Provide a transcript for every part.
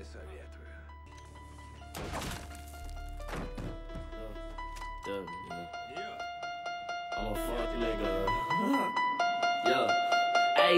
Не советую. I'm a fuck nigga. Yeah. Hey.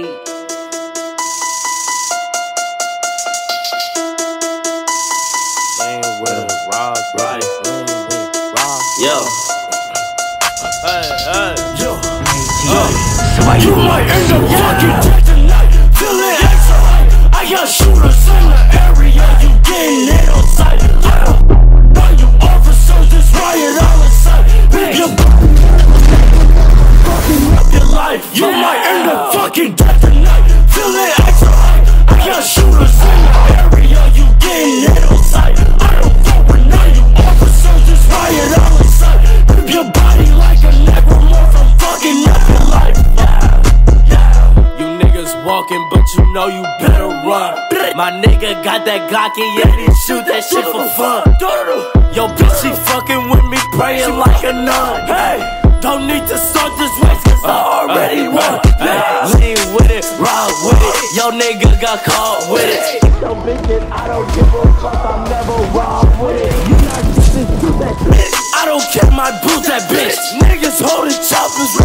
Playing with a rock, right? Yo. Hey, hey. Yo. You might end up fucking dead tonight. Feeling extra high. I got shooters in the area. You getting hit on sight. Now you officers, this riot all inside. Big your fucking up your life. You might end up fucking dead tonight. Feeling extra high. I got shooters in the area. You getting hit on sight. I don't fuck with now you officers, this riot all inside. Rip your body like a necromorph. I'm fucking up your life. You niggas walking, but you know you better run. My nigga got that Glock and yeah, he shoot that shit for fun. Yo, bitch, she fucking with me, praying like a nun. Hey, don't need to start this race, cause I already won. Lean with it, rock with it. Yo, nigga got caught with it. Yo, bitch, I don't give a fuck, I'm never wrong with it. You not listen to that bitch. I don't care, my boot that bitch. Niggas holding choppers.